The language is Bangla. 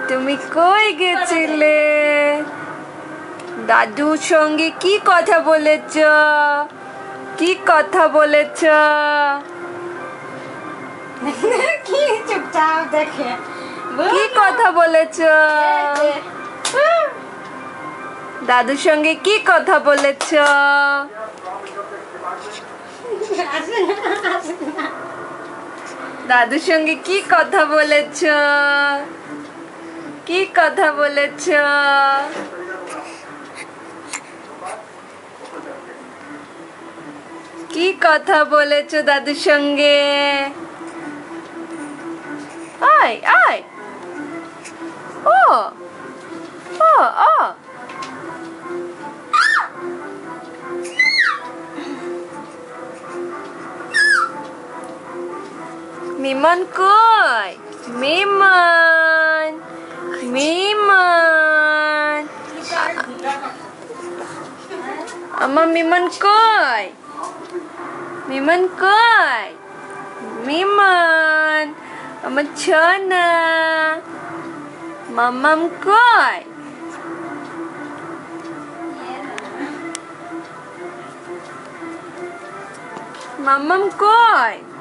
তুমি কই গেছিলে? দাদুর সঙ্গে কি কথা বলেছ? কি কথা বলেছ? কি চুপচাপ দেখে কি কথা বলেছ? দাদুর সঙ্গে কি কথা বলেছ? দাদুর সঙ্গে কি কথা বলেছ? কি কথা বলেছ? কি কথা বলেছ দাদুর সঙ্গে? আয় আয় ও ও ও মিমন কই? মিমন মিমন আমার মিমন কই? মিমন কই? মিমন আমার ছানা মামাম কই? মামাম কই?